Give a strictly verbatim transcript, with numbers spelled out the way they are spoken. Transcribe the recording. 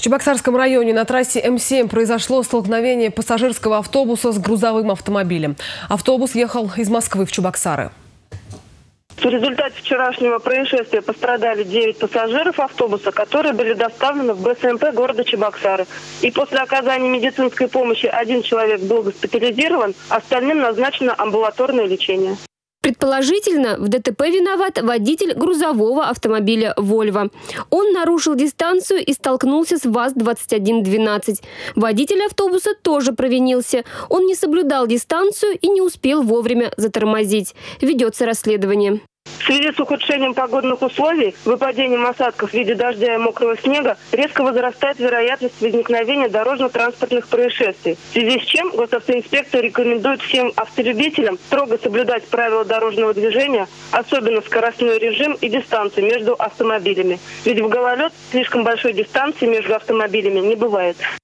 В Чебоксарском районе на трассе М семь произошло столкновение пассажирского автобуса с грузовым автомобилем. Автобус ехал из Москвы в Чебоксары. В результате вчерашнего происшествия пострадали девять пассажиров автобуса, которые были доставлены в Б С М П города Чебоксары. И после оказания медицинской помощи один человек был госпитализирован, остальным назначено амбулаторное лечение. Предположительно, в Д Т П виноват водитель грузового автомобиля «Вольво». Он нарушил дистанцию и столкнулся с ВАЗ двадцать один двенадцать. Водитель автобуса тоже провинился. Он не соблюдал дистанцию и не успел вовремя затормозить. Ведется расследование. В связи с ухудшением погодных условий, выпадением осадков в виде дождя и мокрого снега, резко возрастает вероятность возникновения дорожно-транспортных происшествий. В связи с чем госавтоинспекция рекомендует всем автолюбителям строго соблюдать правила дорожного движения, особенно скоростной режим и дистанцию между автомобилями. Ведь в гололед слишком большой дистанции между автомобилями не бывает.